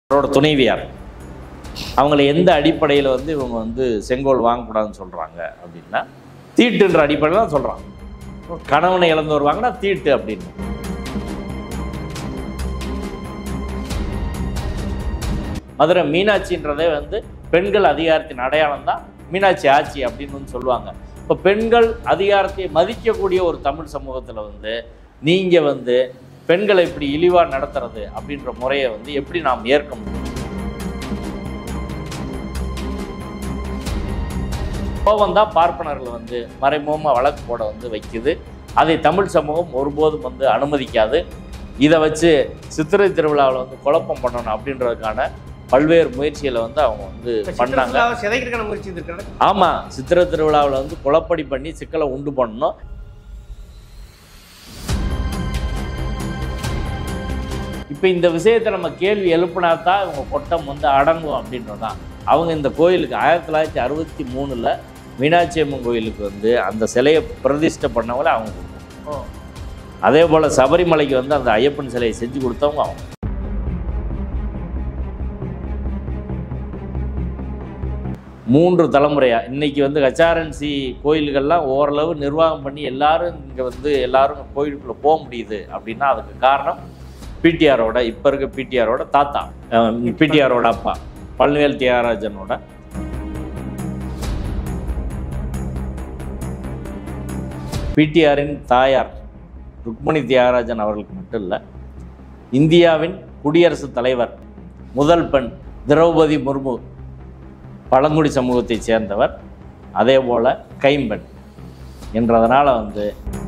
அவரோட துணைவியார் அவங்கள எந்த அடிப்படையில் வந்து இவங்க வந்து செங்கோல் வாங்கக்கூடாதுன்னு சொல்கிறாங்க அப்படின்னா தீட்டுன்ற அடிப்படையில் தான் சொல்கிறாங்க. கணவனை இழந்து வருவாங்கன்னா தீட்டு அப்படின்னு. மதுரை மீனாட்சின்றதே வந்து பெண்கள் அதிகாரத்தின் அடையாளம் தான் மீனாட்சி ஆட்சி அப்படின்னு சொல்லுவாங்க. இப்போ பெண்கள் அதிகாரத்தை மதிக்கக்கூடிய ஒரு தமிழ் சமூகத்தில் வந்து நீங்கள் வந்து பெண்களை இப்படி இழிவாக நடத்துறது அப்படின்ற முறையை வந்து எப்படி நாம் ஏற்க முடியும்? கோபம் தான் பார்ப்பனர்கள் வந்து மறைமுகமாக வழக்கு போட வந்து வைக்குது. அதை தமிழ் சமூகம் ஒருபோதும் வந்து அனுமதிக்காது. இதை வச்சு சித்திரை திருவிழாவில் வந்து குழப்பம் பண்ணணும் அப்படின்றதுக்கான பல்வேறு முயற்சிகளை வந்து அவங்க வந்து பண்ணாங்க. ஆமாம், சித்திரை திருவிழாவில் வந்து குழப்படி பண்ணி சிக்கலை உண்டு பண்ணணும். இப்போ இந்த விஷயத்தை நம்ம கேள்வி எழுப்பினா தான் இவங்க கொட்டம் வந்து அடங்கும் அப்படின்றதான். அவங்க இந்த கோயிலுக்கு 1963 மீனாட்சி அம்மன் கோயிலுக்கு வந்து அந்த சிலையை பிரதிஷ்டை பண்ணவங்கள அவங்க கொடுக்கணும். அதே போல் சபரிமலைக்கு வந்து அந்த ஐயப்பன் சிலையை செஞ்சு கொடுத்தவங்க அவங்க. மூன்று தலைமுறையாக இன்றைக்கி வந்து ஹெச்ஆர்என்சி கோயில்கள்லாம் ஓரளவு நிர்வாகம் பண்ணி எல்லாரும் இங்கே வந்து எல்லாரும் கோயிலுக்குள்ளே போக முடியுது அப்படின்னா அதுக்கு காரணம் பிடிஆரோட இப்போ இருக்க பிடிஆரோட தாத்தா, பிடிஆரோட அப்பா பழனிவேல் தியாகராஜனோட பிடிஆரின் தாயார் ருக்மணி தியாகராஜன் அவர்களுக்கு மட்டும் இல்லை, இந்தியாவின் குடியரசுத் தலைவர் முதல் பெண் திரௌபதி முர்மு பழங்குடி சமூகத்தைச் சேர்ந்தவர். அதே போல் கைம்பெண் என்றதனால் வந்து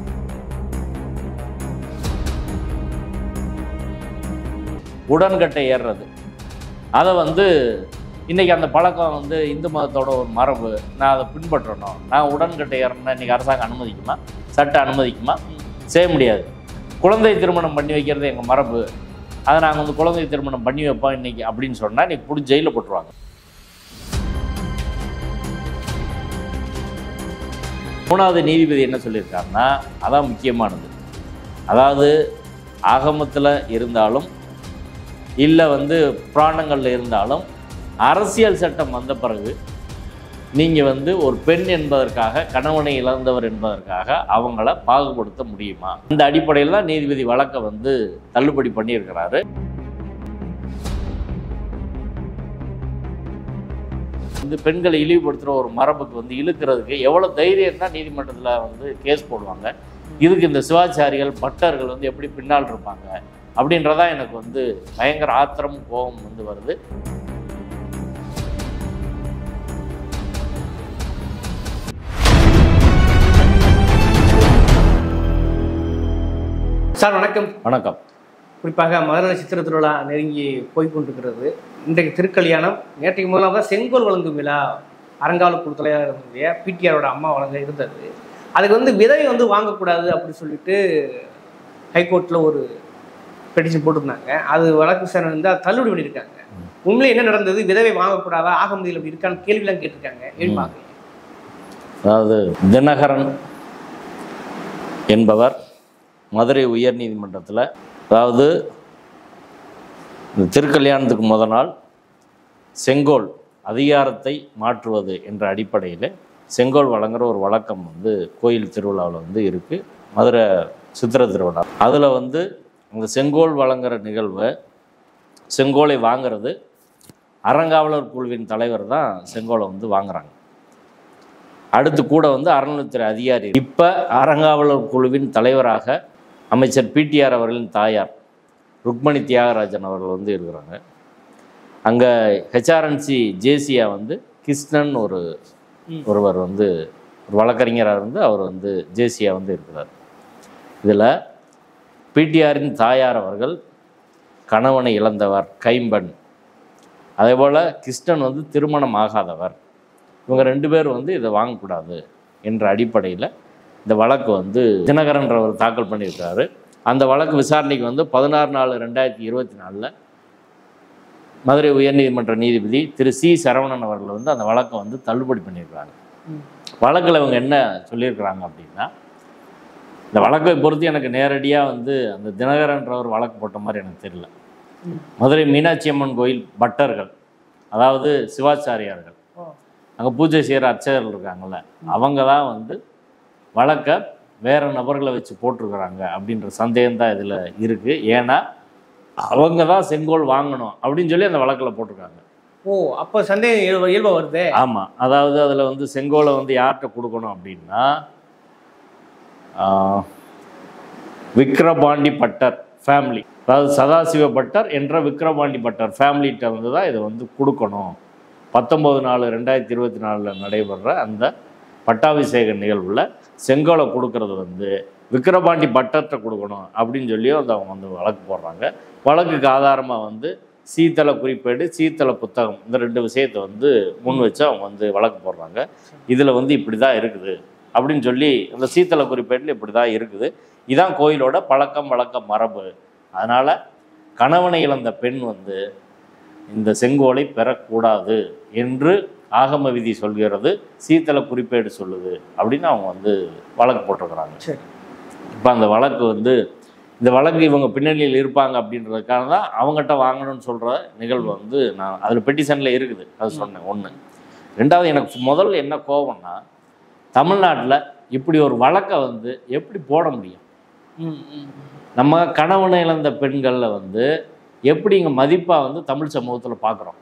உடன்கட்டை ஏறுறது அதை வந்து இன்றைக்கி அந்த பழக்கம் வந்து இந்து மதத்தோட ஒரு மரபு. நான் அதை பின்பற்றணும். நான் உடன்கட்டை ஏறணும்னா இன்றைக்கி அரசாங்கம் அனுமதிக்குமா? சட்டம் அனுமதிக்குமா? செய்ய முடியாது. குழந்தை திருமணம் பண்ணி வைக்கிறது எங்கள் மரபு, அதை நாங்கள் வந்து குழந்தை திருமணம் பண்ணி வைப்போம் இன்றைக்கி அப்படின்னு சொன்னால் இன்றைக்கி பிடிச்சி ஜெயிலில் போட்டுருவாங்க. மூணாவது நீதிபதி என்ன சொல்லியிருக்காருன்னா அதான் முக்கியமானது. அதாவது ஆகமத்தில் இருந்தாலும் இல்லை வந்து புராணங்களில் இருந்தாலும் அரசியல் சட்டம் வந்த பிறகு நீங்கள் வந்து ஒரு பெண் என்பதற்காக கணவனை இழந்தவர் என்பதற்காக அவங்கள பாகுபடுத்த முடியுமா? இந்த அடிப்படையில் தான் நீதிபதி வழக்கை வந்து தள்ளுபடி பண்ணியிருக்கிறாரு. இந்த பெண்களை இழிவுபடுத்துகிற ஒரு மரபுக்கு வந்து இழுக்கிறதுக்கு எவ்வளோ தைரியம் தான் நீதிமன்றத்தில் வந்து கேஸ் போடுவாங்க. இதுக்கு இந்த சிவாச்சாரிகள் பட்டர்கள் வந்து எப்படி பின்னால் இருப்பாங்க அப்படின்றதான் எனக்கு வந்து பயங்கர ஆத்திரம் கோபம் வந்து வருது. சார் வணக்கம். வணக்கம். குறிப்பாக மதுரை சித்திரை திருவிழா நெருங்கி போய்கொண்டிருக்கிறது. இன்றைக்கு திருக்கல்யாணம். நேற்றைக்கு முதலாக செங்கோல் வழங்கும் விழா அறங்காவலர் தலைவருடைய பிடிஆரோட அம்மா வழங்க இருந்தது. அதுக்கு வந்து விதவை வந்து வாங்கக்கூடாது அப்படின்னு சொல்லிட்டு ஹைகோர்ட்டில் ஒரு பெட்டிஷன் போட்டிருந்தாங்க. அது வழக்கு விசாரணை வந்து அதை தள்ளுபடி பண்ணியிருக்காங்க. உண்மையிலே என்ன நடந்தது? விதவை வாங்கக்கூடாதா? ஆகமதியில் அப்படி இருக்கான்னு கேள்விலாம் கேட்டிருக்காங்க. எழுப்பாங்க. அதாவது தினகரன் என்பவர் மதுரை உயர்நீதிமன்றத்தில், அதாவது இந்த திருக்கல்யாணத்துக்கு முதல் நாள் செங்கோல் அதிகாரத்தை மாற்றுவது என்ற அடிப்படையில் செங்கோல் வழங்குகிற ஒரு வழக்கம் வந்து கோயில் திருவிழாவில் வந்து இருக்குது. மதுரை சித்திரை திருவிழா அதில் வந்து அந்த செங்கோல் வழங்குகிற நிகழ்வை, செங்கோலை வாங்கிறது அறங்காவலர் குழுவின் தலைவர் தான் செங்கோலை வந்து வாங்குறாங்க. அடுத்து கூட வந்து அறநிலையத்துறை அதிகாரி, இப்போ அறங்காவலர் குழுவின் தலைவராக அமைச்சர் பிடிஆர் அவர்களின் தாயார் ருக்மணி தியாகராஜன் அவர்கள் வந்து இருக்கிறாங்க. அங்கே ஹெச்ஆர்என்சி ஜேசியா வந்து கிருஷ்ணன் ஒருவர் வந்து ஒரு வழக்கறிஞராக இருந்து அவர் வந்து ஜேசியா வந்து இருக்கிறார். இதில் பிடிஆரின் தாயார் அவர்கள் கணவனை இழந்தவர், கைம்பெண். அதே போல் கிருஷ்ணன் வந்து திருமணம் ஆகாதவர். இவங்க 2 பேர் வந்து இதை வாங்கக்கூடாது என்ற அடிப்படையில் இந்த வழக்கு வந்து தினகரன்றவர் தாக்கல் பண்ணியிருக்காரு. அந்த வழக்கு விசாரணைக்கு வந்து 16/4/2024 மதுரை உயர்நீதிமன்ற நீதிபதி திரு சி சரவணன் அவர்கள் வந்து அந்த வழக்கை வந்து தள்ளுபடி பண்ணியிருக்கிறாங்க. வழக்கில் இவங்க என்ன சொல்லியிருக்கிறாங்க அப்படின்னா, இந்த வழக்கை பொறுத்து எனக்கு நேரடியாக வந்து அந்த தினகரன்ற ஒரு வழக்கு போட்ட மாதிரி எனக்கு தெரியல. மதுரை மீனாட்சி அம்மன் கோயில் பட்டர்கள், அதாவது சிவாச்சாரியார்கள், அங்கே பூஜை செய்கிற அர்ச்சகர்கள் இருக்காங்கள்ல, அவங்க தான் வந்து வழக்கை வேறு நபர்களை வச்சு போட்டிருக்கிறாங்க அப்படின்ற சந்தேகம் தான் இதில் இருக்குது. ஏன்னா அவங்க தான் செங்கோல் வாங்கணும் அப்படின்னு சொல்லி அந்த வழக்கில் போட்டிருக்காங்க. ஓ, அப்போ சந்தேகம் இயல்பா வருது. ஆமாம், அதாவது அதில் வந்து செங்கோலை வந்து யார்கிட்ட கொடுக்கணும் அப்படின்னா விக்கிரபாண்டி பட்டர் ஃபேமிலி, அதாவது சதாசிவ பட்டர் என்ற விக்கிரபாண்டி பட்டர் ஃபேமிலிகிட்ட வந்து தான் இதை வந்து கொடுக்கணும். 19/4/2024 நடைபெற அந்த பட்டாபிஷேக நிகழ்வில் செங்கோலை கொடுக்கறது வந்து விக்கிரபாண்டி பட்டர்கிட்ட கொடுக்கணும் அப்படின்னு சொல்லி வந்து அவங்க வந்து வழக்கு போடுறாங்க. வழக்குக்கு ஆதாரமாக வந்து சீத்தள குறிப்பேடு, சீத்தள புத்தகம், இந்த 2 விஷயத்தை வந்து முன் வச்சு அவங்க வந்து வழக்கு போடுறாங்க. இதில் வந்து இப்படி தான் இருக்குது அப்படின்னு சொல்லி அந்த சீத்தள குறிப்பேட்டில் இப்படி தான் இருக்குது, இதான் கோயிலோட பழக்கம் வழக்கம் மரபு. அதனால் கணவனை இழந்த பெண் வந்து இந்த செங்கோலை பெறக்கூடாது என்று ஆகம விதி சொல்கிறது, சீத்தள குறிப்பேடு சொல்லுது அப்படின்னு அவங்க வந்து வழக்கு போட்டிருக்கிறாங்க. இப்போ அந்த வழக்கு வந்து இந்த வழக்கு இவங்க பின்னணியில் இருப்பாங்க அப்படின்றதுக்காக தான் அவங்ககிட்ட வாங்கணும்னு சொல்கிற நிகழ்வு வந்து நான் அதில் பெட்டிஷனில் இருக்குது, அது சொன்னேன். ஒன்று. ரெண்டாவது, எனக்கு முதல்ல என்ன கோபம்னா, தமிழ்நாட்டில் இப்படி ஒரு வழக்கை வந்து எப்படி போட முடியும்? நம்ம கணவனை இழந்த பெண்களில் வந்து எப்படி இங்கே மதிப்பாக வந்து தமிழ் சமூகத்தில் பார்க்குறோம்.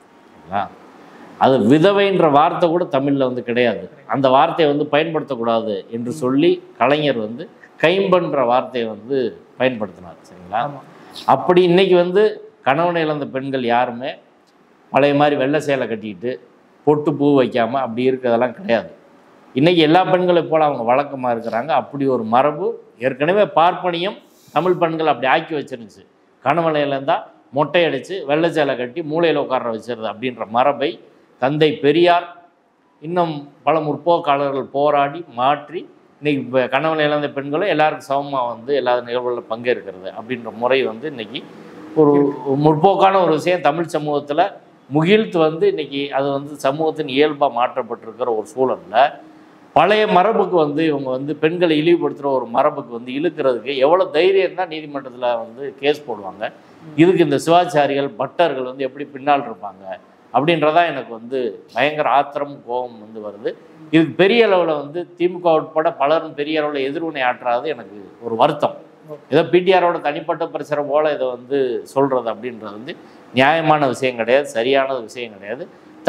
அது விதவைன்ற வார்த்தை கூட தமிழில் வந்து கிடையாது. அந்த வார்த்தையை வந்து பயன்படுத்தக்கூடாது என்று சொல்லி கலைஞர் வந்து கைம்பன்ற வார்த்தையை வந்து பயன்படுத்தினார். சரிங்களா? அப்படி இன்னைக்கு வந்து கணவனை இழந்த பெண்கள் யாருமே பழைய மாதிரி வெள்ளை சேலை கட்டிக்கிட்டு பொட்டு பூ வைக்காமல் அப்படி இருக்கிறதெல்லாம் கிடையாது. இன்றைக்கி எல்லா பெண்களை போல் அவங்க வழக்கமாக இருக்கிறாங்க. அப்படி ஒரு மரபு ஏற்கனவே பார்ப்பனியம் தமிழ் பெண்கள் அப்படி ஆக்கி வச்சிருந்துச்சு. கணவனை இழந்தால் மொட்டை அடித்து வெள்ளை சேலை கட்டி மூளையில் உட்கார வச்சிருது அப்படின்ற மரபை தந்தை பெரியார் இன்னும் பல முற்போக்காளர்கள் போராடி மாற்றி இன்றைக்கி இப்போ கணவன் இழந்த பெண்களும் எல்லாருக்கும் சமமாக வந்து எல்லா நிகழ்வுகளில் பங்கேற்கிறது அப்படின்ற முறை வந்து இன்றைக்கி ஒரு முற்போக்கான ஒரு விஷயம் தமிழ் சமூகத்தில் முகிழ்த்து வந்து இன்றைக்கி அது வந்து சமூகத்தின் இயல்பாக மாற்றப்பட்டிருக்கிற ஒரு சூழலில் பழைய மரபுக்கு வந்து இவங்க வந்து பெண்களை இழிவுபடுத்துகிற ஒரு மரபுக்கு வந்து இழுக்கிறதுக்கு எவ்வளோ தைரியம் தான் நீதிமன்றத்தில் வந்து கேஸ் போடுவாங்க. இதுக்கு இந்த சிவாச்சாரிகள் பட்டர்கள் வந்து எப்படி பின்னால் இருப்பாங்க அப்படின்றதான் எனக்கு வந்து பயங்கர ஆத்திரம் கோபம் வந்து வருது. இதுக்கு பெரிய அளவில் வந்து திமுக உட்பட பலரும் பெரிய அளவில் எதிர்வினை ஆற்றாது எனக்கு ஒரு வருத்தம். ஏதோ பிடிஆரோட தனிப்பட்ட பிரச்சனை போல் இதை வந்து சொல்கிறது அப்படின்றது வந்து நியாயமான விஷயம் கிடையாது, சரியான விஷயம் கிடையாது.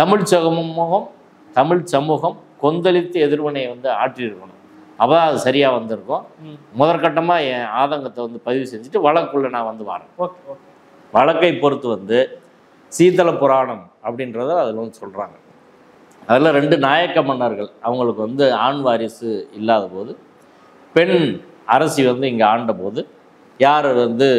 தமிழ் சமூகம் கொந்தளித்து எதிர்வினையை வந்து ஆற்றியிருக்கணும். அப்போ அது சரியாக வந்திருக்கும். முதற்கட்டமாக என் ஆதங்கத்தை வந்து பதிவு செஞ்சுட்டு வழக்குள்ளே நான் வந்து வரேன். வழக்கை பொறுத்து வந்து சீத்தள புராணம் அப்படின்றத அதில் வந்து சொல்கிறாங்க. அதில் 2 நாயக்க மன்னர்கள் அவங்களுக்கு வந்து ஆண் வாரிசு இல்லாத போது பெண் அரசி வந்து இங்கே ஆண்ட போது யார் வந்து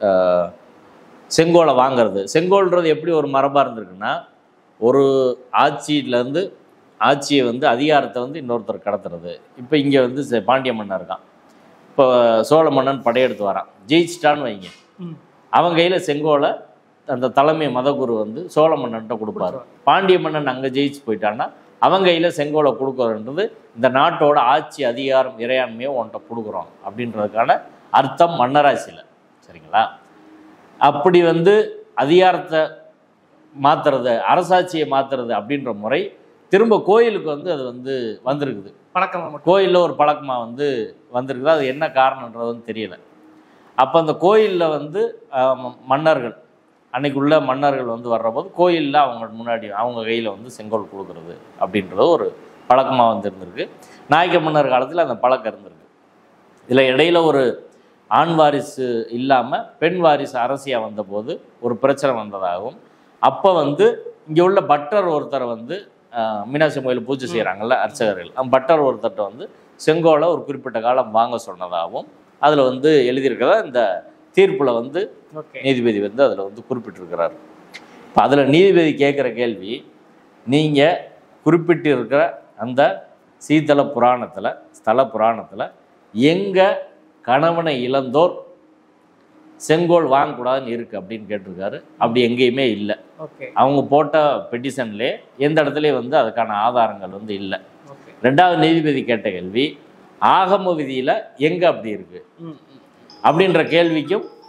செங்கோலை வாங்கிறது. செங்கோல்ன்றது எப்படி ஒரு மரபாக இருந்திருக்குன்னா, ஒரு ஆட்சியிலேருந்து ஆட்சியை வந்து அதிகாரத்தை வந்து இன்னொருத்தர் கடத்துறது. இப்போ இங்கே வந்து பாண்டிய மன்னன் இருக்கான், இப்போ சோழ மன்னன் படையெடுத்து வரான், ஜெயிச்சிட்டான்னு வைங்க, அவன் கையில் செங்கோலை அந்த தலைமை மதகுரு வந்து சோழ மன்னன்ட்ட கொடுப்பாரு. பாண்டிய மன்னன் அங்கே ஜெயிச்சு போயிட்டான்னா அவங்க கையில் செங்கோலை கொடுக்குறன்றது இந்த நாட்டோட ஆட்சி அதிகாரம் இறையாண்மையை உன்கிட்ட கொடுக்குறோம் அப்படின்றதுக்கான அர்த்தம் மன்னராட்சியில். சரிங்களா? அப்படி வந்து அதிகாரத்தை மாற்றுறது, அரசாட்சியை மாற்றுறது அப்படின்ற முறை திரும்ப கோயிலுக்கு வந்து அது வந்து வந்திருக்குது. பழக்கமாக கோயிலில் ஒரு பழக்கமாக வந்து வந்திருக்குது. அது என்ன காரணன்றது வந்து தெரியலை. அப்போ அந்த கோயிலில் வந்து மன்னர்கள் அன்னைக்குள்ள மன்னர்கள் வந்து வர்றபோது கோயிலில் அவங்க முன்னாடி அவங்க கையில் வந்து செங்கோல் கொடுக்குறது அப்படின்றது ஒரு பழக்கமாக வந்து இருந்திருக்கு. நாயக்க மன்னர் காலத்தில் அந்த பழக்கம் இருந்திருக்கு. இதில் இடையில ஒரு ஆண் வாரிசு இல்லாமல் பெண் வாரிசு அரசியாக வந்தபோது ஒரு பிரச்சனை வந்ததாகவும், அப்போ வந்து இங்கே உள்ள பட்டர் ஒருத்தரை வந்து மீனாட்சி கோயில் பூஜை செய்கிறாங்கல்ல அர்ச்சகர்கள், பட்டர் ஒருத்தர்கிட்ட வந்து செங்கோலை ஒரு குறிப்பிட்ட காலம் வாங்க சொன்னதாகவும் அதில் வந்து எழுதியிருக்கிறதா இந்த தீர்ப்பில் வந்து நீதிபதி வந்து அதில் வந்து குறிப்பிட்டிருக்கிறார். இப்போ அதில் நீதிபதி கேட்குற கேள்வி, நீங்கள் குறிப்பிட்டு இருக்கிற அந்த சீத்தள புராணத்தில் ஸ்தல புராணத்தில் எங்கள் கணவனை இழந்தோர் செங்கோல் வாங்கக்கூடாதுன்னு இருக்குது அப்படின்னு கேட்டிருக்காரு. அப்படி எங்கேயுமே இல்லை. அவங்க போட்ட பெட்டிஷன்லே எந்த இடத்துலையும் வந்து அதுக்கான ஆதாரங்கள் வந்து இல்லை. 2வது நீதிபதி கேட்ட கேள்வி, ஆகம விதியில் எங்கே அப்படி இருக்குது அப்படின்ற கேள்விக்கும்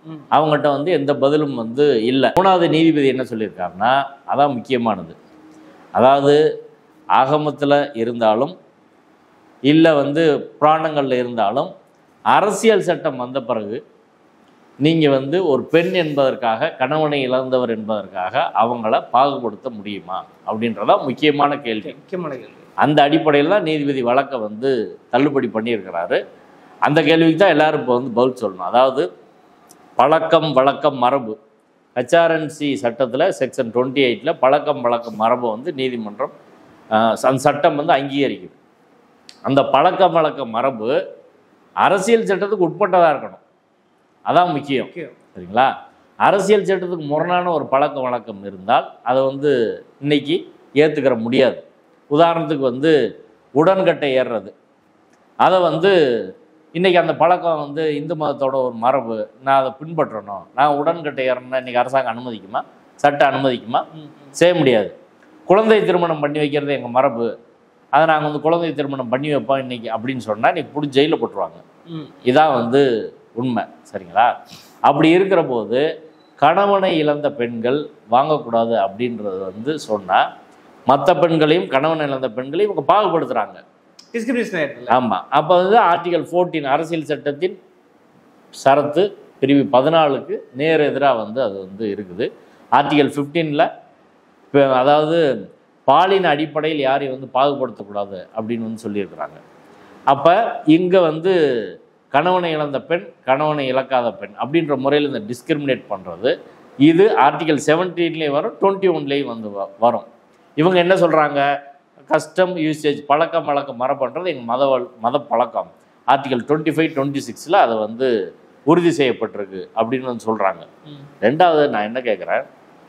அவங்ககிட்ட வந்து எந்த பதிலும் வந்து இல்லை. 3வது நீதிபதி என்ன சொல்லியிருக்காருன்னா, அதான் முக்கியமானது. அதாவது ஆகமத்தில் இருந்தாலும் இல்லை வந்து புராணங்களில் இருந்தாலும் அரசியல் சட்டம் வந்த பிறகு நீங்கள் வந்து ஒரு பெண் என்பதற்காக, கணவனை இழந்தவர் என்பதற்காக அவங்கள பாகுபடுத்த முடியுமா அப்படின்றதான் முக்கியமான கேள்வி. அந்த அடிப்படையில் தான் நீதிபதி வழக்கை வந்து தள்ளுபடி பண்ணியிருக்கிறாரு. அந்த கேள்விக்கு தான் எல்லாரும் இப்போ வந்து பதில் சொல்லணும். அதாவது பழக்கம் வழக்கம் மரபு, ஹெச்ஆர்என்சி சட்டத்தில் செக்ஷன் 28 பழக்கம் வழக்கம் மரபு வந்து நீதிமன்றம் அந்த சட்டம் வந்து அங்கீகரிக்குது. அந்த பழக்கம் வழக்க மரபு அரசியல் சட்டத்துக்கு உட்பட்டதாக இருக்கணும். அதான் முக்கியம். சரிங்களா? அரசியல் சட்டத்துக்கு முரணான ஒரு பழக்க வழக்கம் இருந்தால் அதை வந்து இன்னைக்கு ஏற்றுக்கிற முடியாது. உதாரணத்துக்கு வந்து உடன்கட்டை ஏறுறது, அதை வந்து இன்றைக்கி அந்த பழக்கம் வந்து இந்து மதத்தோட ஒரு மரபு, நான் அதை பின்பற்றணும், நான் உடன்கட்டை ஏறணும்னா இன்றைக்கி அரசாங்கம் அனுமதிக்குமா? சட்டம் அனுமதிக்குமா? செய்ய முடியாது. குழந்தை திருமணம் பண்ணி வைக்கிறது எங்கள் மரபு, அதை நாங்கள் வந்து குழந்தை திருமணம் பண்ணி வைப்போம் இன்றைக்கி அப்படின்னு சொன்னால் இன்றைக்கி பிடிச்சி ஜெயிலில் போட்டுருவாங்க. இதான் வந்து உண்மை. சரிங்களா? அப்படி இருக்கிற போது கணவனை இழந்த பெண்கள் வாங்கக்கூடாது அப்படின்றது வந்து சொன்னால் மற்ற பெண்களையும் கணவனை இழந்த பெண்களையும் இவங்க பாகுபடுத்துகிறாங்க. ஆமாம். அப்போ வந்து ஆர்டிகல் 14 அரசியல் சட்டத்தின் சரத்து பிரிவு 14க்கு நேர் எதிராக வந்து அது வந்து இருக்குது. ஆர்டிகல் 15ல் அதாவது பாலின அடிப்படையில் யாரையும் வந்து பாகுபடுத்தக்கூடாது அப்படின்னு வந்து சொல்லியிருக்கிறாங்க. அப்போ இங்கே வந்து கணவனை இழந்த பெண், கணவனை இழக்காத பெண் அப்படின்ற முறையில் இந்த டிஸ்கிரிமினேட் பண்ணுறது இது ஆர்டிகல் 17லேயும் வரும், 21லேயும் வந்து வரும். இவங்க என்ன சொல்கிறாங்க? கஸ்டம் யூசேஜ் பழக்கம் வழக்கம் மரபுன்றது எங்கள் மத பழக்கம் ஆர்டிகல் 25, 26 அதை வந்து உறுதி செய்யப்பட்டிருக்கு அப்படின்னு வந்து சொல்கிறாங்க. ரெண்டாவது நான் என்ன கேட்குறேன்,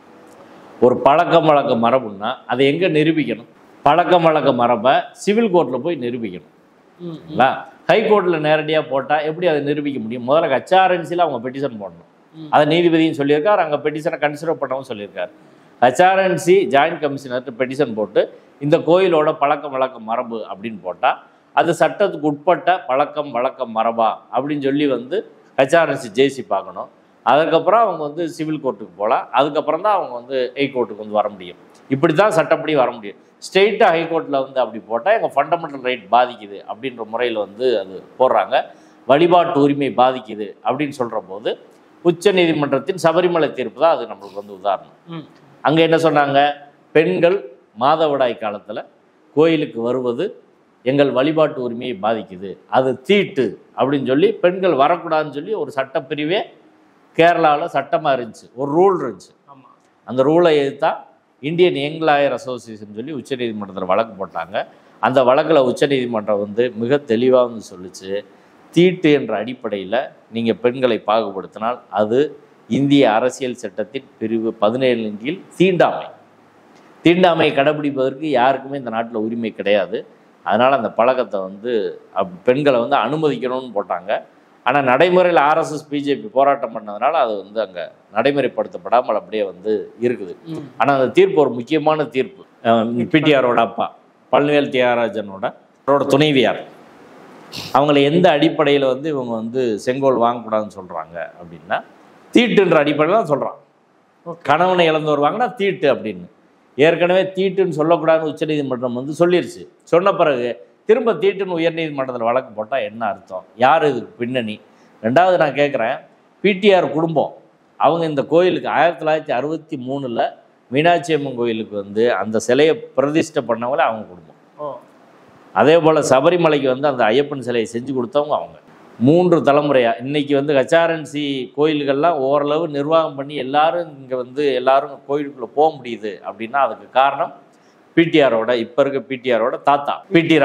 ஒரு பழக்கம் வழக்க மரபுன்னா அதை எங்கே நிரூபிக்கணும்? பழக்கம் வழக்க மரபை சிவில் கோர்ட்டில் போய் நிரூபிக்கணும். இல்லை ஹைகோர்ட்டில் நேரடியாக போட்டால் எப்படி அதை நிரூபிக்க முடியும்? முதல்ல ஹெச்ஆர்என்சியில் அவங்க பெட்டிஷன் போடணும். அதை நீதிபதியும் சொல்லியிருக்காரு, அங்கே பெட்டிஷனை கன்சிடர் பண்ணவும் சொல்லியிருக்காரு. ஹெச்ஆர்என்சி ஜாயின்ட் கமிஷனர்கிட்ட பெட்டிஷன் போட்டு இந்த கோயிலோட பழக்கம் வழக்கம் மரபு அப்படின்னு போட்டால் அது சட்டத்துக்கு உட்பட்ட பழக்கம் வழக்கம் மரபா அப்படின்னு சொல்லி வந்து ஹெச்ஆர்என்சி ஜேசி பார்க்கணும். அதுக்கப்புறம் அவங்க வந்து சிவில் கோர்ட்டுக்கு போகலாம். அதுக்கப்புறம் தான் அவங்க வந்து ஹைகோர்ட்டுக்கு வந்து வர முடியும். இப்படி தான் சட்டப்படி வர முடியும். ஸ்ட்ரெயிட்டாக ஹைகோர்ட்டில் வந்து அப்படி போட்டால் எங்கள் ஃபண்டமெண்டல் ரைட் பாதிக்குது அப்படின்ற முறையில் வந்து அது போடுறாங்க. வழிபாட்டு உரிமை பாதிக்குது அப்படின்னு சொல்கிற போது உச்ச நீதிமன்றத்தின் சபரிமலை தீர்ப்பு தான் அது நம்மளுக்கு வந்து உதாரணம். அங்கே என்ன சொன்னாங்க? பெண்கள் மாதவிடாய் காலத்தில் கோயிலுக்கு வருவது எங்கள் வழிபாட்டு உரிமையை பாதிக்குது, அது தீட்டு அப்படின்னு சொல்லி பெண்கள் வரக்கூடாதுன்னு சொல்லி ஒரு சட்டப்பிரிவே கேரளாவில் சட்டமாக இருந்துச்சு, ஒரு ரூல் இருந்துச்சு. அந்த ரூலை எதிர்த்தா இந்தியன் யங் லாயர் அசோசியேஷன் சொல்லி உச்சநீதிமன்றத்தில் வழக்கு போட்டாங்க. அந்த வழக்கில் உச்சநீதிமன்றம் வந்து மிக தெளிவாக வந்து சொல்லிச்சு, தீட்டு என்ற அடிப்படையில் நீங்கள் பெண்களை பாகுபடுத்தினால் அது இந்திய அரசியல் சட்டத்தின் பிரிவு 17 கீழ் தீண்டாமை. தீண்டாமையை கடைபிடிப்பதற்கு யாருக்குமே இந்த நாட்டில் உரிமை கிடையாது. அதனால் அந்த பழக்கத்தை வந்து பெண்களை வந்து அனுமதிக்கணும்னு போட்டாங்க. ஆனால் நடைமுறையில் ஆர்எஸ்எஸ் பிஜேபி போராட்டம் பண்ணதுனால அது வந்து அங்கே நடைமுறைப்படுத்தப்படாமல் அப்படியே வந்து இருக்குது. ஆனால் அந்த தீர்ப்பு ஒரு முக்கியமான தீர்ப்பு. பிடிஆரோட அப்பா பழனிவேல் தியாகராஜனோட துணைவியார் அவங்கள எந்த அடிப்படையில் வந்து இவங்க வந்து செங்கோல் வாங்கக்கூடாதுன்னு சொல்கிறாங்க அப்படின்னா தீட்டுன்ற அடிப்படையில் தான் சொல்கிறான். கணவனை இழந்தவர் வாங்கினா தீட்டு அப்படின்னு. ஏற்கனவே தீட்டுன்னு சொல்லக்கூடாதுன்னு உச்சநீதிமன்றம் வந்து சொல்லிருச்சு. சொன்ன பிறகு திரும்ப தீட்டுன்னு உயர்நீதிமன்றத்தில் வழக்கு போட்டால் என்ன அர்த்தம்? யார் இதுக்கு பின்னணி? ரெண்டாவது நான் கேட்குறேன், பிடிஆர் குடும்பம் அவங்க இந்த கோயிலுக்கு 1963 மீனாட்சி அம்மன் கோயிலுக்கு வந்து அந்த சிலையை பிரதிஷ்டை பண்ணவங்களே அவங்க குடும்பம். அதே போல் சபரிமலைக்கு வந்து அந்த ஐயப்பன் சிலையை செஞ்சு கொடுத்தவங்க அவங்க. 3 தலைமுறையாக இன்றைக்கி வந்து ஹெச்ஆர்என்சி கோயில்கள்லாம் ஓரளவு நிர்வாகம் பண்ணி எல்லாரும் இங்கே வந்து எல்லாரும் கோயிலுக்குள்ளே போக முடியுது அப்படின்னா அதுக்கு காரணம் பிடிஆரோட இப்போ இருக்க பிடிஆரோட தாத்தா பிடி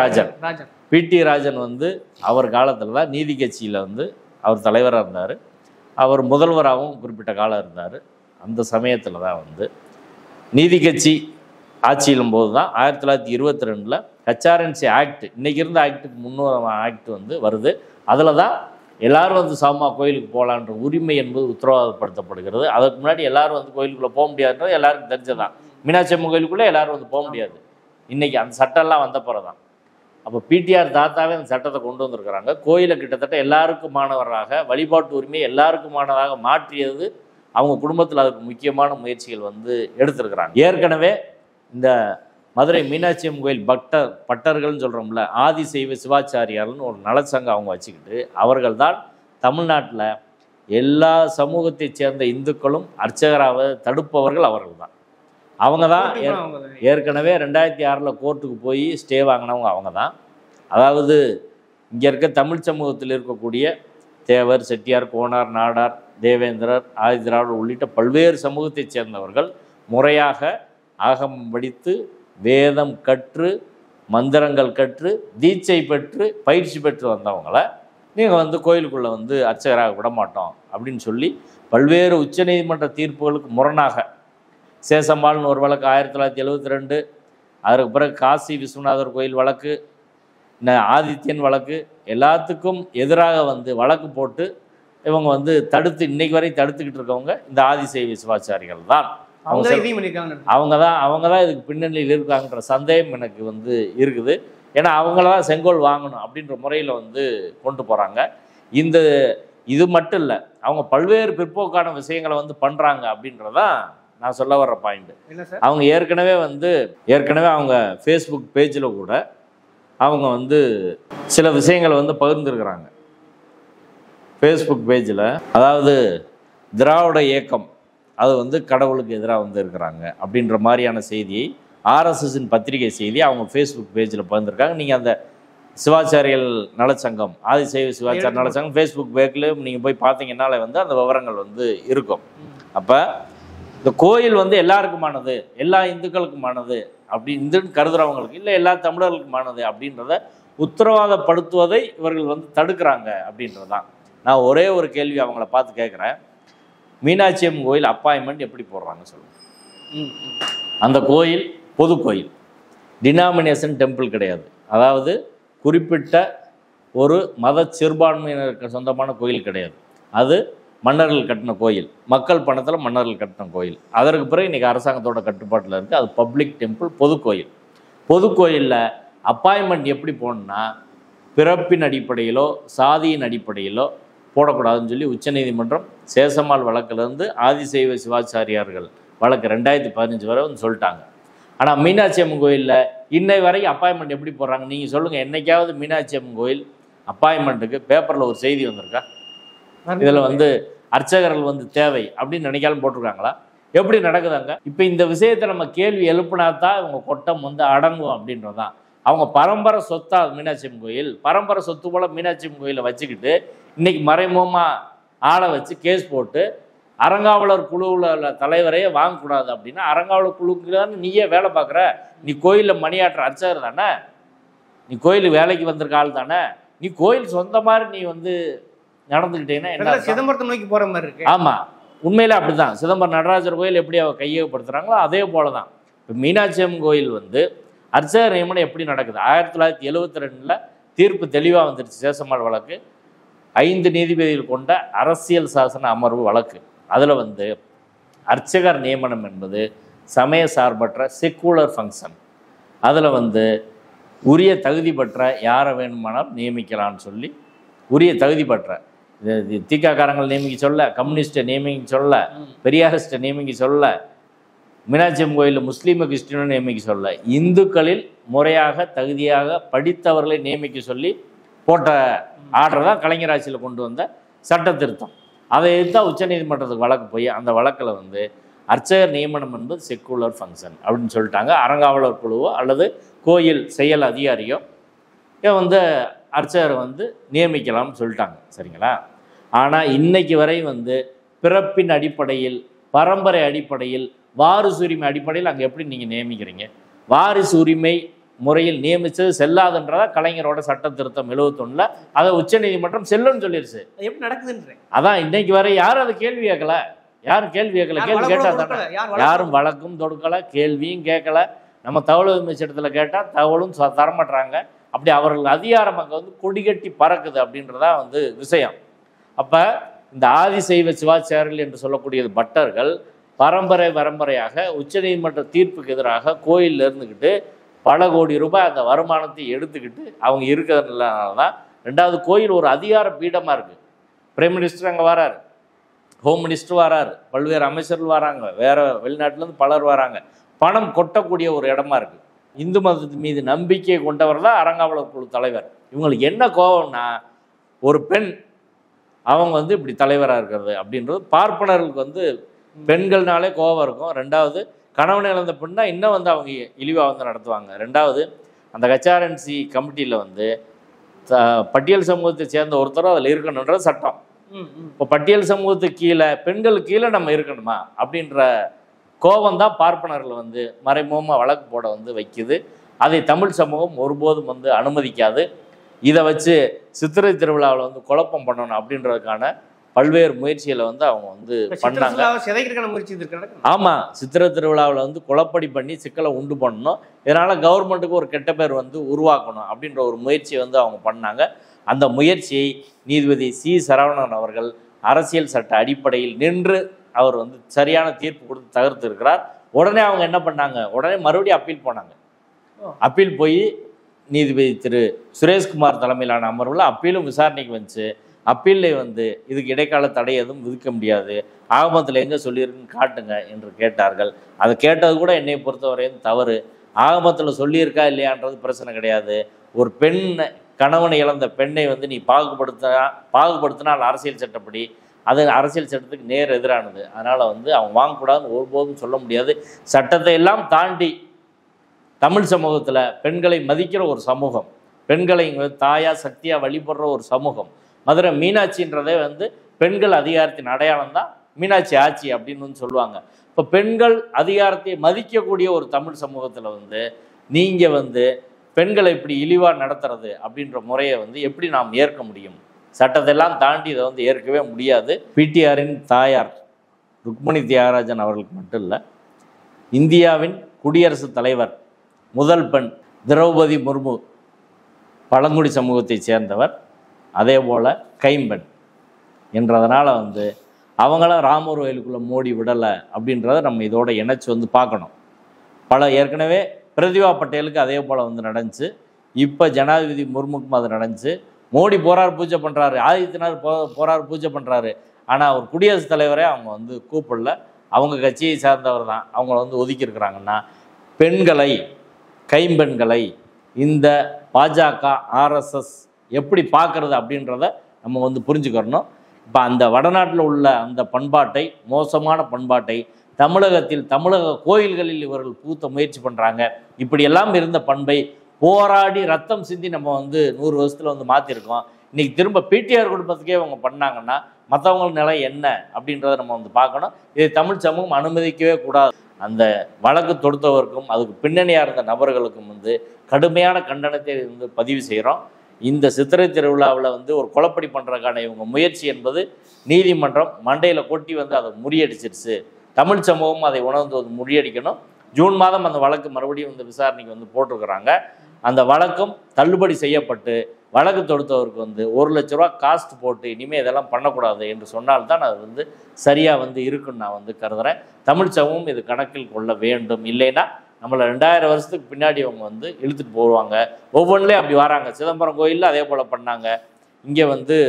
ராஜன் வந்து அவர் காலத்தில் தான் நீதி கட்சியில் வந்து அவர் தலைவராக இருந்தார். அவர் முதல்வராகவும் குறிப்பிட்ட காலம் இருந்தார். அந்த சமயத்தில் தான் வந்து நீதி கட்சி ஆட்சியிலும் போது தான் 1922 ஹெச்ஆர்என்சி ஆக்ட், இன்றைக்கி இருந்த ஆக்டுக்கு 300 ஆக்ட் வந்து வருது. அதில் தான் எல்லோரும் வந்து சமமாக கோயிலுக்கு போகலான்ற உரிமை என்பது உத்தரவாதப்படுத்தப்படுகிறது. அதுக்கு முன்னாடி எல்லோரும் வந்து கோயிலுக்குள்ளே போக முடியாதுன்றது எல்லாருக்கும் தெரிஞ்சதான். மீனாட்சி அம்மன் கோயிலுக்குள்ளே எல்லோரும் வந்து போக முடியாது. இன்றைக்கி அந்த சட்டம்லாம் வந்த பிறகு தான். அப்போ பிடிஆர் தாத்தாவே அந்த சட்டத்தை கொண்டு வந்திருக்கிறாங்க. கோயிலை கிட்டத்தட்ட எல்லாருக்குமானவராக, வழிபாட்டு உரிமையை எல்லாருக்குமானதாக மாற்றியது அவங்க குடும்பத்தில். அதுக்கு முக்கியமான முயற்சிகள் வந்து எடுத்திருக்கிறாங்க. ஏற்கனவே இந்த மதுரை மீனாட்சி அம்மன் கோயில் பட்டர்கள்னு சொல்கிறோம்ல, ஆதிசைவ சிவாச்சாரியார்னு ஒரு நலச்சங்கம் அவங்க வச்சுக்கிட்டு, அவர்கள் தான் தமிழ்நாட்டில் எல்லா சமூகத்தைச் சேர்ந்த இந்துக்களும் அர்ச்சகராக தடுப்பவர்கள் அவர்கள் தான். அவங்க தான் ஏற்கனவே 2006 கோர்ட்டுக்கு போய் ஸ்டே வாங்கினவங்க அவங்க தான். அதாவது இங்கே இருக்க தமிழ் சமூகத்தில் இருக்கக்கூடிய தேவர், செட்டியார், கோனார், நாடார், தேவேந்திரர், ஆதிதிராவிடர் உள்ளிட்ட பல்வேறு சமூகத்தைச் சேர்ந்தவர்கள் முறையாக ஆகம் படித்து, வேதம் கற்று, மந்திரங்கள் கற்று, தீட்சை பெற்று, பயிற்சி பெற்று வந்தவங்கள நீங்கள் வந்து கோயிலுக்குள்ளே வந்து அர்ச்சகராக விட மாட்டோம் அப்படின்னு சொல்லி பல்வேறு உச்சநீதிமன்ற தீர்ப்புகளுக்கு முரணாக, சேசம்பாள்னு ஒரு வழக்கு 1972, அதற்கு பிறகு காசி விஸ்வநாதர் கோயில் வழக்கு, ஆதித்யன் வழக்கு, எல்லாத்துக்கும் எதிராக வந்து வழக்கு போட்டு இவங்க வந்து தடுத்து இன்னைக்கு வரை தடுத்துக்கிட்டு இருக்கவங்க இந்த ஆதிசைவ சிவாச்சாரிகள் தான். அவங்க தான் இதுக்கு பின்னணியில் இருக்காங்கன்ற சந்தேகம் எனக்கு வந்து இருக்குது. ஏன்னா அவங்கள தான் செங்கோல் வாங்கணும் அப்படின்ற முறையில் வந்து கொண்டு போகிறாங்க. இது மட்டும் இல்லை, அவங்க பல்வேறு பிற்போக்கான விஷயங்களை வந்து பண்ணுறாங்க அப்படின்றதான் நான் சொல்ல வர்ற பாயிண்ட். அவங்க ஏற்கனவே அவங்க ஃபேஸ்புக் பேஜில் கூட அவங்க வந்து சில விஷயங்களை வந்து பகிர்ந்துருக்கிறாங்க. ஃபேஸ்புக் பேஜில் அதாவது திராவிட இயக்கம் அது வந்து கடவுளுக்கு எதிராக வந்து இருக்கிறாங்க அப்படின்ற மாதிரியான செய்தியை ஆர்எஸ்எஸின் பத்திரிகை செய்தி அவங்க ஃபேஸ்புக் பேஜில் பகிர்ந்துருக்காங்க. நீங்கள் அந்த சிவாச்சாரியல் நலச்சங்கம், ஆதிசைவ சிவாச்சாரிய நலச்சங்கம் ஃபேஸ்புக் பேக்கில் நீங்கள் போய் பார்த்தீங்கன்னாலே வந்து அந்த விவரங்கள் வந்து இருக்கும். அப்போ இந்த கோயில் வந்து எல்லாருக்குமானது, எல்லா இந்துக்களுக்குமானது அப்படி இந்துன்னு கருதுறவங்களுக்கு இல்லை, எல்லா தமிழர்களுக்குமானது அப்படின்றத உத்தரவாதப்படுத்துவதை இவர்கள் வந்து தடுக்கிறாங்க அப்படின்றது தான். நான் ஒரே ஒரு கேள்வி அவங்கள பார்த்து கேட்குறேன். மீனாட்சி அம்மன் கோயில் அப்பாயின்மெண்ட் எப்படி போடுறாங்க சொல்லுங்கள்? அந்த கோயில் பொது கோயில், டினாமினேஷன் டெம்பிள் கிடையாது. அதாவது குறிப்பிட்ட ஒரு மத சிறுபான்மையினருக்கு சொந்தமான கோயில் கிடையாது. அது மன்னர்கள் கட்டின கோயில், மக்கள் பணத்தில் மன்னர்கள் கட்டின கோயில். அதற்கு பிறகு இன்றைக்கி அரசாங்கத்தோட கட்டுப்பாட்டில் இருக்குது. அது பப்ளிக் டெம்பிள், பொது கோயில். பொது கோயிலில் அப்பாயின்மெண்ட் எப்படி போடணும்னா பிறப்பின் அடிப்படையிலோ சாதியின் அடிப்படையிலோ போடக்கூடாதுன்னு சொல்லி உச்சநீதிமன்றம் சேசம்மாள் வழக்கிலிருந்து ஆதிசைவ சிவாச்சாரியார்கள் வழக்கு 2015 வரை வந்து சொல்லிட்டாங்க. ஆனால் மீனாட்சி அம்மன் கோயிலில் இன்னை வரைக்கும் அப்பாயின்மெண்ட் எப்படி போடுறாங்க நீங்கள் சொல்லுங்கள்? என்றைக்காவது மீனாட்சி அம்மன் கோயில் அப்பாயின்மெண்ட்டுக்கு பேப்பரில் ஒரு செய்தி வந்திருக்கா? இதில் வந்து அர்ச்சகர்கள் வந்து தேவை அப்படின்னு நினைக்காலும் போட்டிருக்காங்களா? எப்படி நடக்குதாங்க? இப்போ இந்த விஷயத்தை நம்ம கேள்வி எழுப்பினாதான் இவங்க கொட்டம் வந்து அடங்கும் அப்படின்றதான். அவங்க பரம்பரை சொத்தா மீனாட்சி அம்மன் கோயில், பரம்பரை சொத்து போல் மீனாட்சி அம்மன் கோயிலை வச்சுக்கிட்டு இன்றைக்கி மறைமுகமாக ஆளை வச்சு கேஸ் போட்டு அறங்காவலர் குழுவில் தலைவரையே வாங்கக்கூடாது அப்படின்னா, அறங்காவலர் குழுக்குன்னு நீயே வேலை பார்க்குற, நீ கோயிலில் மணியாற்ற அர்ச்சகர் தானே, நீ கோயிலுக்கு வேலைக்கு வந்திருக்க ஆள் தானே, நீ கோயில் சொந்த மாதிரி நீ வந்து நடந்துக்கிட்டீங்கன்னா என்ன? சிதம்பரத்தை நோக்கி போகிற மாதிரி இருக்கு. ஆமாம், உண்மையில் அப்படி தான். சிதம்பரம் நடராஜர் கோயில் எப்படி அவ கையகப்படுத்துகிறாங்களோ அதே போல தான் இப்போ மீனாட்சி அம்மன் கோயில் வந்து அர்ச்சகர் நியமனம் எப்படி நடக்குது? 1972 தீர்ப்பு தெளிவாக வந்துருச்சு. சேசம்மாள் வழக்கு 5 நீதிபதிகள் கொண்ட அரசியல் சாசன அமர்வு வழக்கு. அதில் வந்து அர்ச்சகர் நியமனம் என்பது சமய சார்பற்ற செக்குலர் ஃபங்க்ஷன். அதில் வந்து உரிய தகுதி பெற்ற யாரை வேணுமானால் நியமிக்கலான்னு சொல்லி, உரிய தகுதி பெற்ற திகாக்காரங்கள் நியமிக்க சொல்ல, கம்யூனிஸ்ட்டை நியமிக்க சொல்ல, பெரியாரிஸ்ட்டை நியமிக்க சொல்ல, மீனாட்சி அம்மன் கோயிலில் முஸ்லீமு கிறிஸ்டினும் நியமிக்க சொல்ல, இந்துக்களில் முறையாக தகுதியாக படித்தவர்களை நியமிக்க சொல்லி போட்ட ஆர்டர் தான் கலைஞர் ஆட்சியில் கொண்டு வந்த சட்ட திருத்தம். அதை எதிர்த்தா உச்சநீதிமன்றத்துக்கு வழக்கு போய் அந்த வழக்கில் வந்து அர்ச்சகர் நியமனம் என்பது செக்குலர் ஃபங்க்ஷன் அப்படின்னு சொல்லிட்டாங்க. அறங்காவலர் குழுவோ அல்லது கோயில் செயல் அதிகாரியோ வந்து அர்ச்சகரை வந்து நியமிக்கலாம்னு சொல்லிட்டாங்க. சரிங்களா? ஆனால் இன்னைக்கு வரை வந்து பிறப்பின் அடிப்படையில், பரம்பரை அடிப்படையில், வாரிசு உரிமை அடிப்படையில் அங்கே எப்படி நீங்கள் நியமிக்கிறீங்க? வாரிசு உரிமை முறையில் நியமித்தது செல்லாதுன்றதா கலைஞரோட சட்ட திருத்தம் 71 அதை உச்சநீதிமன்றம் செல்லுன்னு சொல்லிடுச்சு. எப்படி நடக்குதுன்ற அதான் இன்னைக்கு வரை யாரும் அதை கேள்வி கேட்கல. யாரும் கேள்வி கேட்கல. கேள்வி கேட்டால் தானே, யாரும் வழக்கும் தொடுக்கலை, கேள்வியும் கேட்கல. நம்ம தகவல் உரிமை சட்டத்தில் கேட்டால் தகவலும் தரமாட்டுறாங்க. அப்படி அவர்கள் அதிகாரம் அங்கே வந்து கொடிகட்டி பறக்குது அப்படின்றதா வந்து விஷயம். அப்போ இந்த ஆதிசைவ சிவாச்சாரியர்கள் என்று சொல்லக்கூடியது பட்டர்கள் பரம்பரையாக உச்சநீதிமன்ற தீர்ப்புக்கு எதிராக கோயிலில் இருந்துக்கிட்டு பல கோடி ரூபாய் அந்த வருமானத்தை எடுத்துக்கிட்டு அவங்க இருக்கிறதுனால தான். ரெண்டாவது, கோயில் ஒரு அதிகார பீடமாக இருக்குது. பிரைம் மினிஸ்டர் அங்கே வராரு, ஹோம் மினிஸ்டர் வராரு, பல்வேறு அமைச்சர்கள் வராங்க, வேறு வெளிநாட்டிலேருந்து பலர் வராங்க. பணம் கொட்டக்கூடிய ஒரு இடமா இருக்குது. இந்து மதத்து மீது நம்பிக்கையை கொண்டவர் தான் அறங்காவலர் குழு தலைவர். இவங்களுக்கு என்ன கோபம்னா, ஒரு பெண் அவங்க வந்து இப்படி தலைவராக இருக்கிறது அப்படின்றது பார்ப்பனர்களுக்கு வந்து பெண்கள்னாலே கோபம் இருக்கும். ரெண்டாவது, கணவனை இழந்த பெண்ணா இன்னும் வந்து அவங்க இழிவாக வந்து நடத்துவாங்க. ரெண்டாவது, அந்த ஹெச்ஆர்என்சி கமிட்டியில் வந்து பட்டியல் சமூகத்தை சேர்ந்த ஒருத்தரும் அதில் இருக்கணுன்றது சட்டம். இப்போ பட்டியல் சமூகத்துக்கு கீழே பெண்களுக்கு கீழே நம்ம இருக்கணுமா அப்படின்ற கோபம் தான் பார்ப்பனர்கள் வந்து மறைமுகமாக வழக்கு போட வந்து வைக்குது. அதை தமிழ் சமூகம் ஒருபோதும் வந்து அனுமதிக்காது. இதை வச்சு சித்திரை திருவிழாவில் வந்து குழப்பம் பண்ணணும் அப்படின்றதுக்கான பல்வேறு முயற்சிகளை வந்து அவங்க வந்து பண்ணாங்க. ஆமாம், சித்திரை திருவிழாவில் வந்து குழப்படி பண்ணி சிக்கலை உண்டு பண்ணணும், இதனால் கவர்மெண்ட்டுக்கு ஒரு கெட்ட பேர் வந்து உருவாக்கணும் அப்படின்ற ஒரு முயற்சியை வந்து அவங்க பண்ணாங்க. அந்த முயற்சியை நீதிபதி சி சரவணன் அவர்கள் அரசியல் சட்ட அடிப்படையில் நின்று அவர் வந்து சரியான தீர்ப்பு கொடுத்து தகர்த்து இருக்கிறார். உடனே அவங்க என்ன பண்ணாங்க, உடனே மறுபடியும் அப்பீல் போனாங்க. அப்பீல் போய் நீதிபதி திரு சுரேஷ்குமார் தலைமையிலான அமர்வில் அப்பீலும் விசாரணைக்கு வந்துச்சு. அப்பீலில் வந்து இதுக்கு இடைக்கால தடை எதுவும் விதிக்க முடியாது, ஆகமத்தில் எங்கே சொல்லியிருக்குன்னு காட்டுங்க என்று கேட்டார்கள். அதை கேட்டது கூட என்னை பொறுத்தவரையும் தவறு. ஆகமத்தில் சொல்லியிருக்கா இல்லையான்றது பிரச்சனை கிடையாது. ஒரு பெண் கணவனை இழந்த பெண்ணை வந்து நீ பாகுபடுத்தினால் அரசியல் சட்டப்படி அது அரசியல் சட்டத்துக்கு நேர் எதிரானது. அதனால் வந்து அவன் வாங்கக்கூடாதுன்னு ஒருபோதும் சொல்ல முடியாது. சட்டத்தை எல்லாம் தாண்டி தமிழ் சமூகத்தில் பெண்களை மதிக்கிற ஒரு சமூகம், பெண்களை தாயா சக்தியாக வழிபடுற ஒரு சமூகம். மதுரை மீனாட்சின்றதே வந்து பெண்கள் அதிகாரத்தின் அடையாளம் தான் மீனாட்சி ஆட்சி அப்படின்னு வந்து சொல்லுவாங்க. இப்போ பெண்கள் அதிகாரத்தை மதிக்கக்கூடிய ஒரு தமிழ் சமூகத்தில் வந்து நீங்கள் வந்து பெண்களை இப்படி இழிவாக நடத்துறது அப்படின்ற முறையை வந்து எப்படி நாம் ஏற்க முடியும்? சட்டத்தெல்லாம் தாண்டி இதை வந்து ஏற்கவே முடியாது. பிடிஆரின் தாயார் ருக்மணி தியாகராஜன் அவர்களுக்கு மட்டும் இல்லை, இந்தியாவின் குடியரசுத் தலைவர் முதல் பெண் திரௌபதி முர்மு பழங்குடி சமூகத்தை சேர்ந்தவர், அதே போல் கைம்பெண் என்றதனால் வந்து அவங்களாம் ராமர் கோயிலுக்குள்ளே மோடி விடலை அப்படின்றத நம்ம இதோட இணைச்சி வந்து பார்க்கணும். ஏற்கனவே பிரதிபா பட்டேலுக்கு அதே போல் வந்து நடந்துச்சு. இப்போ ஜனாதிபதி முர்முக்கும் அது நடந்துச்சு. மோடி போறார் பூஜை பண்ணுறாரு, ஆதித்யநாத் போறார் பூஜை பண்ணுறாரு. ஆனால் அவர் குடியரசுத் தலைவரே அவங்க வந்து கூப்பிடல. அவங்க கட்சியை சார்ந்தவர் தான் அவங்கள வந்து ஒதுக்கியிருக்கிறாங்கன்னா, பெண்களை கைம்பெண்களை இந்த பாஜக ஆர்எஸ்எஸ் எப்படி பார்க்குறது அப்படின்றத நம்ம வந்து புரிஞ்சுக்கிறணும். இப்போ அந்த வடநாட்டில் உள்ள அந்த பண்பாட்டை, மோசமான பண்பாட்டை தமிழக கோயில்களில் இவர்கள் பூத்த முயற்சி பண்ணுறாங்க. இப்படியெல்லாம் இருந்த பண்பை போராடி ரத்தம் சிந்தி நம்ம வந்து 100 வருஷத்தில் வந்து மாற்றிருக்கோம். இன்றைக்கி திரும்ப பிடிஆர் குடும்பத்துக்கே அவங்க பண்ணாங்கன்னா மற்றவங்க நிலை என்ன அப்படின்றத நம்ம வந்து பார்க்கணும். இதை தமிழ் சமூகம் அனுமதிக்கவே கூடாது. அந்த வழக்கு தொடுத்தவருக்கும் அதுக்கு பின்னணியாக இருந்த நபர்களுக்கும் வந்து கடுமையான கண்டனத்தை வந்து பதிவு செய்கிறோம். இந்த சித்திரை திருவிழாவில் வந்து ஒரு குழப்படி பண்ணுறதுக்கான இவங்க முயற்சி என்பது நீதிமன்றம் மண்டையில் கொட்டி வந்து அதை முறியடிச்சிருச்சு. தமிழ் சமூகம் அதை உணர்ந்து முறியடிக்கணும். ஜூன் மாதம் அந்த வழக்கு மறுபடியும் வந்து விசாரணைக்கு வந்து போட்டிருக்கிறாங்க. அந்த வழக்கும் தள்ளுபடி செய்யப்பட்டு வழக்கு தொடுத்தவருக்கு வந்து 1 லட்ச ரூபா காஸ்ட் போட்டு இனிமேல் இதெல்லாம் பண்ணக்கூடாது என்று சொன்னால்தான் அது வந்து சரியாக வந்து இருக்குன்னு நான் வந்து கருதுகிறேன். தமிழ் சமூகம் இது கணக்கில் கொள்ள வேண்டும். இல்லைன்னா நம்மளை 2000 வருஷத்துக்கு பின்னாடி அவங்க வந்து இழுத்துட்டு போடுவாங்க. ஒவ்வொன்றிலையும் அப்படி வராங்க. சிதம்பரம் கோயிலில் அதே போல் பண்ணாங்க. இங்கே வந்து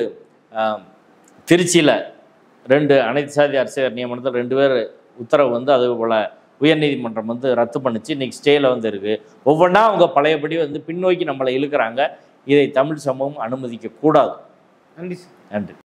திருச்சியில் 2 அனைத்து சாதி அரசியல் நியமனத்தில் 2 பேர் உத்தரவு வந்து அது போல் உயர்நீதிமன்றம் வந்து ரத்து பண்ணிச்சு. இன்றைக்கி ஸ்டேயில் வந்து இருக்குது. ஒவ்வொன்றா அவங்க பழையபடி வந்து பின்னோக்கி நம்மளை இழுக்கிறாங்க. இதை தமிழ் சமூகம் அனுமதிக்கக்கூடாது. நன்றி. நன்றி.